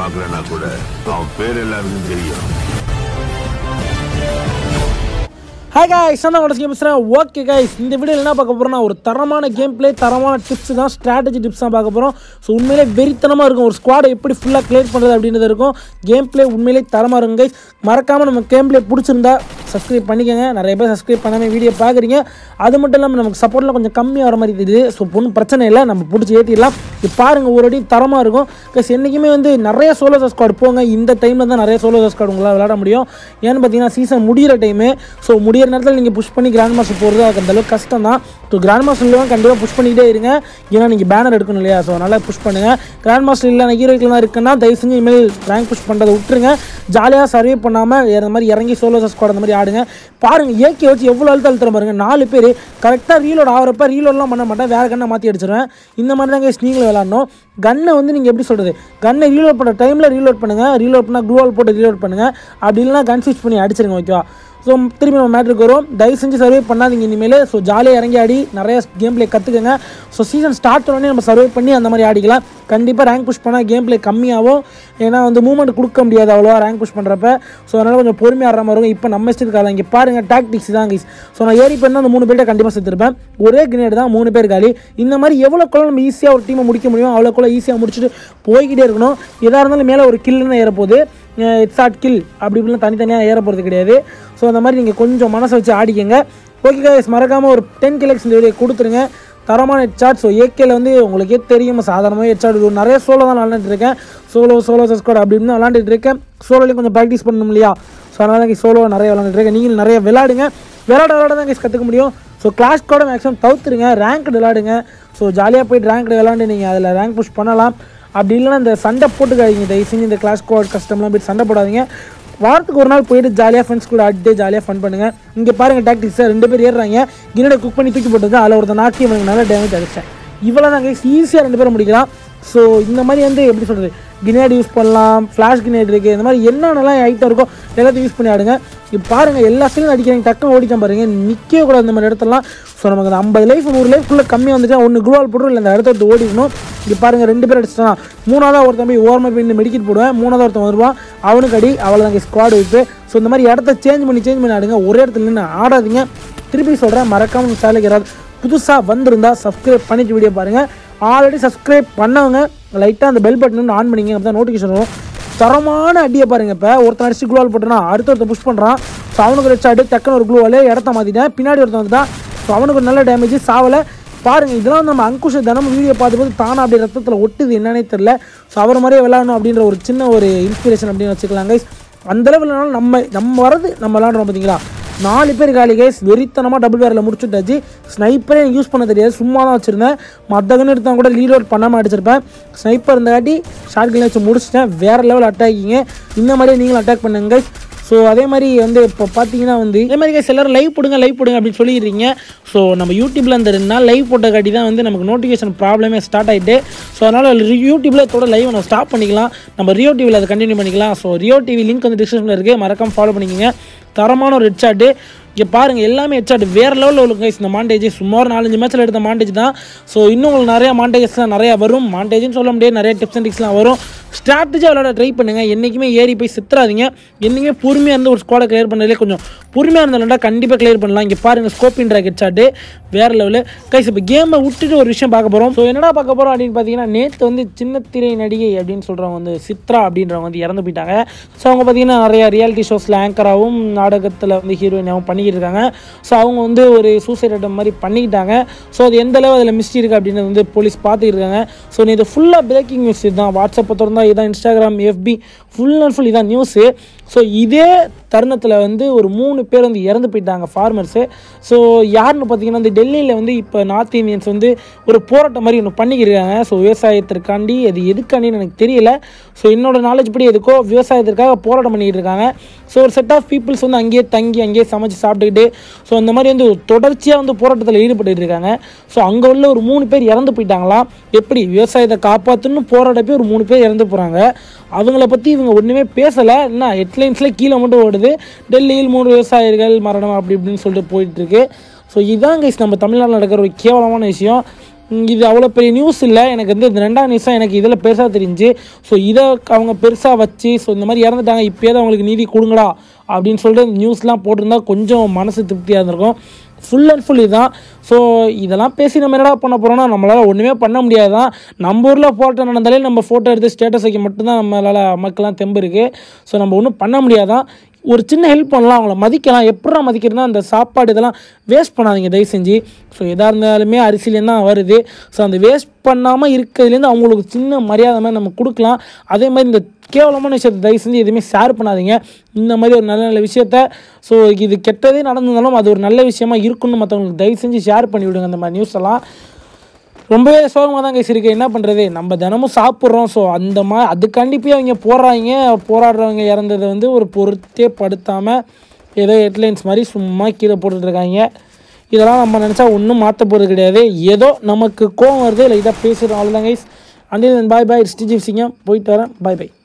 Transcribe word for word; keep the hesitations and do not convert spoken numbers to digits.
பார்க்கலன்னா கூட அவன் பேர் எல்லாருக்கும் தெரியும். Hi guys, நான் உங்க Tgb பேசுறேன். ஓகே guys, இந்த வீடியோல என்ன பார்க்க போறோம்னா ஒரு தரமான கேம் ப்ளே, தரமான டிப்ஸ் தான், ஸ்ட்ராட்டஜி டிப்ஸ் தான் பார்க்க போறோம். சோ உண்மையிலே வெறித்தனமா இருக்கும். ஒரு ஸ்குவாட் எப்படி ஃபுல்லா கிளியர் பண்றது அப்படின்றது இருக்கும். கேம் ப்ளே உண்மையிலே தரமா இருக்கும் guys. மறக்காம நம்ம கேம் ப்ளே பிடிச்சிருந்தா சப்ஸ்கிரைப் பண்ணிக்கங்க. நிறைய பேர் சப்ஸ்கிரைப் பண்ணாம வீடியோ பார்க்குறீங்க. அது மட்டும் இல்லாமல் நமக்கு சப்போர்ட்லாம் கொஞ்சம் கம்மியாக வர மாதிரி தெரியுது. ஸோ ஒன்றும் பிரச்சனை இல்லை, நம்ம பிடிச்சி ஏற்றிடலாம். இது பாருங்கள், ஒரு அடி தரமாக இருக்கும். கைஸ் என்றைக்குமே வந்து நிறைய சோலோ ஸ்குவாட் போங்க. இந்த டைமில் தான் நிறைய சோலோ ஸ்குவாட் உங்களால் விளையாட முடியும். ஏன்னு பார்த்தீங்கன்னா சீசன் முடிகிற டைமு. ஸோ முடிகிற நேரத்தில் நீங்கள் புஷ் பண்ணி கிராண்ட் மாஸ்டர் போகிறது அதுக்கு அந்தளவுக்கு கஷ்டம் தான். ஸோ கிராண்ட் மாஸ்டர்லாம் கண்டிப்பாக புஷ் பண்ணிக்கிட்டே இருங்க. ஏன்னா நீங்கள் பேனர் எடுக்கணும் இல்லையா? ஸோ அதனால் புஷ் பண்ணுங்கள். கிராண்ட் மாஸ்டர் இல்லை ஹீரோக்கில் தான் இருக்குன்னா தயவு செஞ்சு இனிமேல் ரேங்க் புஷ் பண்ணுறதை விட்டுருங்க. ஜாலியாக சர்வே பண்ணாமல் இந்த மாதிரி இறங்கி சோலோ ஸ்குவாட் அந்த மாதிரி ஆடுங்க. பாருங்கள், ஏகே வச்சு எவ்வளோ அழுத்த அழுத்துற பாருங்க. நாலு பேர் கரெக்டாக ரீலோட் ஆகிறப்ப ரீலோட்லாம் பண்ண மாட்டேன், வேறு கண்ணை மாற்றி அடிச்சிடுவேன். இந்த மாதிரி தான் கேஸ் நீங்களும் விளாடணும். கன்னை வந்து நீங்கள் எப்படி சொல்கிறது, கன்னை ரீலோட் பண்ணுற டைமில் ரீலோட் பண்ணுங்கள். ரீலோட் பண்ணால் க்ளூவால் போட்டு ரீலோட் பண்ணுங்கள். அப்படி இல்லைனா கன் ஸ்விட்ச் பண்ணி அடிச்சிருங்க. ஓகேவா? ஸோ திரும்பி நம்ம மேட்ருக்கு வரும். தயவு செஞ்சு சர்வே பண்ணாதீங்க இனிமேல். ஸோ ஜாலியாக இறங்கி ஆடி நிறைய கேம் ப்ளே கற்றுக்குங்க. ஸோ சீசன் ஸ்டார்ட் உடனே நம்ம சர்வே பண்ணி அந்த மாதிரி ஆடிக்கலாம். கண்டிப்பாக ரேங்க் புஷ் பண்ணால் கேம் ப்ளே கம்மியாகும். ஏன்னா வந்து மூவ்மெண்ட் கொடுக்க முடியாது அவ்வளோவா ரேங்க் புஷ் பண்ணுறப்ப. ஸோ அதனால் கொஞ்சம் பொறுமையாக ஆடுற மாதிரி இருக்கும். இப்போ நம்ம இஷ்டத்துக்கு காலம் இங்கே பாருங்கள், டாக்டிக்ஸ் தான் கைஸ். ஸோ நான் ஏறி பண்ணால் அந்த மூணு பேர்ட்ட கண்டிப்பாக செத்துருப்பேன். ஒரே கிரேட் தான், மூணு பேர் காலி. இந்த மாதிரி எவ்வளோக்குள்ள நம்ம ஈஸியாக ஒரு டீமை முடிக்க முடியும் அவ்வளோக்குள்ள ஈஸியாக முடிச்சுட்டு போய்கிட்டே இருக்கணும். எதாக இருந்தாலும் மேலே ஒரு கில்லுன்னு ஏறப்போகுது. ஹெட்ஷாட் கில் அப்படி இப்படிலாம் தனித்தனியாக ஏற போகிறது கிடையாது. ஸோ அந்த மாதிரி நீங்கள் கொஞ்சம் மனசை வச்சு ஆடிக்கங்க. ஓகே கைஸ், மறக்காமல் ஒரு டென் கிலக்ஸ் இந்த வீடியோ கொடுத்துருங்க. தரமான ஹெட்ஷாட். ஸோ ஏகேல வந்து உங்களுக்கே தெரியும், சாதாரணமாக ஹெட்ஷாட் நிறைய சோலோ தான் விளாண்டுட்டு இருக்கேன். சோலோ சோலோ ஸ்குவாட் அப்படி இப்படின்னு விளாண்டுட்டு இருக்கேன். சோலோலையும் கொஞ்சம் ப்ராக்டிஸ் பண்ணணும் இல்லையா? ஸோ அதனால தான் சோலோ நிறைய விளாண்டுட்டு இருக்கேன். நீங்கள் நிறைய விளாடுங்க. விளாட விளாட தான் கைஸ் கற்றுக்க முடியும். ஸோ கிளாஸ் கூட மேக்ஸிமம் தவிர்த்துருங்க. ரேங்க்டு விளாடுங்க. ஸோ ஜாலியாக போய்ட்டு ரேங்க்டு விளாண்டு நீங்கள் அதில் ரேங்க் புஷ் பண்ணலாம். அப்படி இல்லைனா இந்த சண்டை போட்டுக்காதீங்க தயவு செஞ்சு. இந்த கிளாஸ் ஸ்குவாட் கஸ்டம்லாம் போய்ட்டு சண்டை போடாதீங்க. வாரத்துக்கு ஒரு நாள் போயிட்டு ஜாலியாக ஃப்ரெண்ட்ஸ் கூட ஆடிட்டு ஜாலியாக ஃபன் பண்ணுங்கள். இங்கே பாருங்கள் டாக்டிக்ஸை ரெண்டு பேர் ஏறுறாங்க. கிரேடை குக் பண்ணி தூக்கி போட்டது அதில் ஒருத்தர் நாக்கி எனக்கு நல்ல டேமேஜ் அடிச்சேன். இவ்வளோ தான் கைஸ், ஈஸியாக ரெண்டு பேரும் முடிக்கலாம். ஸோ இந்த மாதிரி வந்து எப்படி சொல்கிறது, கினேட் யூஸ் பண்ணலாம், ஃப்ளாஷ் கினேட் இருக்குது. இந்த மாதிரி என்னென்னலாம் ஐட்டம் இருக்கோ எல்லாத்தையும் யூஸ் பண்ணி ஆடுங்க. இப்போ பாருங்கள், எல்லா சைடும் அடிக்கிறாங்க. டக்குன்னு ஓடிச்சான் பாருங்கள், நிற்கவே கூடாது இந்த மாதிரி இடத்துலாம். ஸோ நமக்கு அந்த ஐம்பது லைஃப் நூறு லைஃப்குள்ளே கம்மியாக வந்துச்சா ஒன்று குளூவால் போட்டுரும், இல்லை அந்த இடத்த விட்டு ஓடிக்கணும். இப்போ பாருங்கள், ரெண்டு பேர் அடிச்சிட்டான். மூணாவது ஒருத்தன் போய் ஓரமாக போய் இந்த மெடிக்கெட் போடுவேன். மூணாவது ஒருத்தன் வருவான், அவனுக்கு அடி. அவ்வளோதாங்க ஸ்குவாட் வைப்பு. ஸோ இந்த மாதிரி இடத்த சேஞ்ச் பண்ணி சேஞ்ச் பண்ணி ஆடுங்க. ஒரே இடத்துல நின்று ஆடாதீங்க. திருப்பி சொல்கிறேன், மறக்காமல் சேனலுக்கு யாராவது புதுசாக வந்திருந்தால் சப்ஸ்கிரைப் பண்ணிட்டு வீடியோ பாருங்கள். ஆல்ரெடி சப்ஸ்கிரைப் பண்ணவங்க லைட்டாக அந்த பெல் பட்டன் ஆன் பண்ணிங்க, அப்போ தான் நோட்டிஃபிகேஷன் வரும். தரமான அடியை பாருங்கள். இப்போ ஒருத்தன் அடிச்சு க்ளூவால் போட்டோன்னா அடுத்த ஒருத்தர் புஷ் பண்ணுறான். ஸோ அவனுக்கு ரெச்சு அடி டக்குன்னு ஒரு க்ளூவாலே இடத்த மாற்றிட்டேன். பின்னாடி ஒருத்தன் வந்துட்டான். ஸோ அவனுக்கு ஒரு நல்ல டேமேஜ், சாவலை. பாருங்கள், இதெல்லாம் நம்ம அங்குஷ தினமும் வீடியோ பார்த்தும்போது தானே அப்படி ரத்தத்தில் ஒட்டுது என்னன்னே தெரில. ஸோ அவர் மாதிரியே விளாடணும் அப்படின்ற ஒரு சின்ன ஒரு இன்ஸ்பிரேஷன் அப்படின்னு வச்சுக்கலாம் கைஸ். அந்தளவு இல்லைனாலும் நம்ம நம்ம வரது நம்ம விளாடுறோம் பார்த்தீங்களா? நாலு பேர் காலி கைஸ். வெறித்தனமாக டபுள் பேரில் முடிச்சுட்டாச்சு. ஸ்னைப்பரே எனக்கு யூஸ் பண்ண தெரியாது, சும்மா தான் வச்சுருந்தேன். மற்றவங்க எடுத்தால் கூட லீட் அவுட் பண்ணாமல் அடிச்சிருப்பேன். ஸ்னைப்பர் இருந்தகாட்டி ஷார்ட் கன் வச்சு முடிச்சிட்டேன். வேறு லெவல் அட்டாக்கிங்க. இந்த மாதிரியே நீங்களும் அட்டாக் பண்ணுங்க கைஸ். ஸோ அதே மாதிரி வந்து இப்போ பார்த்தீங்கன்னா வந்து இதே மாதிரி கைஸ் எல்லோரும் லைவ் போடுங்க லைவ் போடுங்க அப்படின்னு சொல்லிடுறீங்க. ஸோ நம்ம யூடியூப்பில் அந்த ரெண்டு நாள் லைவ் போட்ட காட்டி தான் வந்து நமக்கு நோட்டிஃபிகேஷன் ப்ராப்ளமே ஸ்டார்ட் ஆகிட்டு. ஸோ அதனால் யூடியூப்பில் இதோட லைவ் நம்ம ஸ்டாப் பண்ணிக்கலாம். நம்ம ரியோ டிவியில் அதை கண்டினியூ பண்ணிக்கலாம். ஸோ ரியோ டிவி லிங்க் வந்து டிஸ்கிரிப்ஷனில் இருக்குது, மறக்காமல் ஃபாலோ பண்ணிக்கோங்க. தரமான ஒரு ஹெட்ஷாட்டு. இங்கே பாருங்கள், எல்லாமே ஹெட்ஷாட் வேறு லெவலில் உள்ள கைஸ். இந்த மாண்டேஜ் சும்மா ஒரு நாலஞ்சு மேட்ச்சில் எடுத்த மாண்டேஜ் தான். ஸோ இன்னும் உங்களுக்கு நிறையா மாண்டேஜஸ்லாம் நிறையா வரும். மாண்டேஜ்னு சொல்ல முடியாது, நிறைய டிப்ஸ் அண்ட் ட்ரிக்ஸ்லாம் வரும். ஸ்ட்ராட்டஜியாக விளையாட ட்ரை பண்ணுங்கள். என்றைக்குமே ஏறி போய் சித்துறாதீங்க. என்றைக்குமே பொறுமையாக இருந்து ஒரு ஸ்குவாடை கிளியர் பண்ணதிலே கொஞ்சம் பொறுமையாக இருந்தாலும்டா கண்டிப்பாக கிளியர் பண்ணலாம். இங்கே பாருங்கள், ஸ்கோப்பின் ட்ராக் ஹெட்ஷாட்டு வேறு லெவலு கைஸ். இப்போ கேமை விட்டுட்டு ஒரு விஷயம் பார்க்க போகிறோம். ஸோ என்னடா பார்க்க போகிறோம் அப்படின்னு பார்த்தீங்கன்னா, நேற்று வந்து சின்ன திரை நடிகை அப்படின்னு சொல்கிறவங்க வந்து சித்ரா அப்படின்றவங்க வந்து இறந்து போயிட்டாங்க. ஸோ அவங்க பார்த்தீங்கன்னா நிறையா ரியாலிட்டி ஷோஸில் ஆங்கராகவும் நாடகத்தில் வந்து ஹீரோயினாகவும் பண்ணிக்கிட்டு இருக்காங்க. ஸோ அவங்க வந்து ஒரு சூசைட் அட்டம் மாதிரி பண்ணிக்கிட்டாங்க. ஸோ அது எந்த அளவு அதில் மிஸ்டேக் இருக்குது அப்படின்னு வந்து போலீஸ் பார்த்துக்கிட்டு இருக்காங்க. ஸோ இது ஃபுல்லாக பிரேக்கிங் நியூஸ் இதுதான். வாட்ஸ்அப்பை திறந்தா இதான், இன்ஸ்டாகிராம், எஃபி ஃபுல் அண்ட் ஃபுல் இதான் நியூஸு. ஸோ இதே தருணத்தில் வந்து ஒரு மூணு பேர் வந்து இறந்து போயிட்டாங்க, ஃபார்மர்ஸு. ஸோ யாருன்னு பார்த்தீங்கன்னா, இந்த டெல்லியில் வந்து இப்போ நார்த் இந்தியன்ஸ் வந்து ஒரு போராட்டம் மாதிரி ஒன்று பண்ணிக்கிருக்காங்க. ஸோ விவசாயத்திற்காண்டி, அது எதுக்காண்டின்னு எனக்கு தெரியல. ஸோ என்னோடய நாலேஜ் படி எதுக்கோ விவசாயத்திற்காக போராட்டம் பண்ணிக்கிட்டு இருக்காங்க. ஸோ ஒரு செட் ஆஃப் பீப்புள்ஸ் வந்து அங்கேயே தங்கி அங்கேயே சமைச்சு சாப்பிட்டுக்கிட்டு ஸோ அந்த மாதிரி வந்து தொடர்ச்சியாக வந்து போராட்டத்தில் ஈடுபட்டு இருக்காங்க. ஸோ அங்கே உள்ள ஒரு மூணு பேர் இறந்து போயிட்டாங்களாம். எப்படி விவசாயத்தை காப்பாற்றணும்னு போராட்டப்போ ஒரு மூணு பேர் இறந்து போகிறாங்க. அவங்கள பற்றி இவங்க ஒன்றுமே பேசலை. என்ன ஹெட்லைன்ஸில் கீழே மட்டும் ஓடுது, டெல்லியில் மூணு விவசாயிகள் மரணம் அப்படி இப்படின்னு சொல்லிட்டு போயிட்டுருக்கு. ஸோ இதுதான் கைஸ் நம்ம தமிழ்நாட்டில் நடக்கிற ஒரு கேவலமான விஷயம். இது அவ்வளோ பெரிய நியூஸ் இல்லை, எனக்கு வந்து இந்த ரெண்டாம் நியூஸாக எனக்கு இதில் பெருசாக தெரிஞ்சு. ஸோ இதை அவங்க பெருசாக வச்சு ஸோ இந்த மாதிரி இறந்துட்டாங்க இப்போயாவது அவங்களுக்கு நீதி கொடுங்கடா அப்படின்னு சொல்லிட்டு நியூஸ்லாம் போட்டிருந்தா கொஞ்சம் மனசு திருப்தியாக இருந்திருக்கும். ஃபுல் அண்ட் ஃபுல் இதுதான். ஸோ இதெல்லாம் பேசி நம்ம என்னடா பண்ண போகிறோம்னா நம்மளால் ஒன்றுமே பண்ண முடியாது தான். நம்ம ஊரில் ஃபோட்டோ நடந்தாலே நம்ம ஃபோட்டோ எடுத்து ஸ்டேட்டஸ் வைக்க மட்டும்தான் நம்மளால் மக்கள்லாம் தெம்பு இருக்குது. ஸோ நம்ம ஒன்றும் பண்ண முடியாதான். ஒரு சின்ன ஹெல்ப் பண்ணலாம், அவங்கள மதிக்கலாம். எப்படா மதிக்கிறதுனா அந்த சாப்பாடு இதெல்லாம் வேஸ்ட் பண்ணாதீங்க தயவு செஞ்சு. ஸோ எதாக இருந்தாலுமே அரிசிலேருந்து தான் வருது. ஸோ அந்த வேஸ்ட் பண்ணாமல் இருக்கிறதுலேருந்து அவங்களுக்கு சின்ன மரியாதை மாதிரி நம்ம கொடுக்கலாம். அதே மாதிரி இந்த கேவலமான விஷயத்தை தயவு செஞ்சு எதுவுமே ஷேர் பண்ணாதீங்க. இந்த மாதிரி ஒரு நல்ல நல்ல விஷயத்த ஸோ இது கெட்டதே நடந்திருந்தாலும் அது ஒரு நல்ல விஷயமா இருக்குன்னு மற்றவங்களுக்கு தயவு செஞ்சு ஷேர் பண்ணி விடுங்க. அந்த மாதிரி நியூஸ் எல்லாம் ரொம்பவே சோகமாக தான் கைஸ் இருக்குது. என்ன பண்ணுறது, நம்ம தினமும் சாப்பிட்றோம். ஸோ அந்த மாதிரி அதுக்காண்டி போய் அவங்க போடுறாங்க, போராடுறவங்க இறந்ததை வந்து ஒரு பொருத்தே படுத்தாமல் ஏதோ ஹெட்லைன்ஸ் மாதிரி சும்மா கீழே போட்டுட்ருக்காங்க. இதெல்லாம் நம்ம நினச்சா ஒன்றும் மாற்ற போகிறது கிடையாது. ஏதோ நமக்கு கோவம் வருது இல்லை இதாக பேசுகிறோம், அவ்வளோதான் guys. Until bye bye. Tgb Singam போயிட்டு வரேன். பாய் பாய்.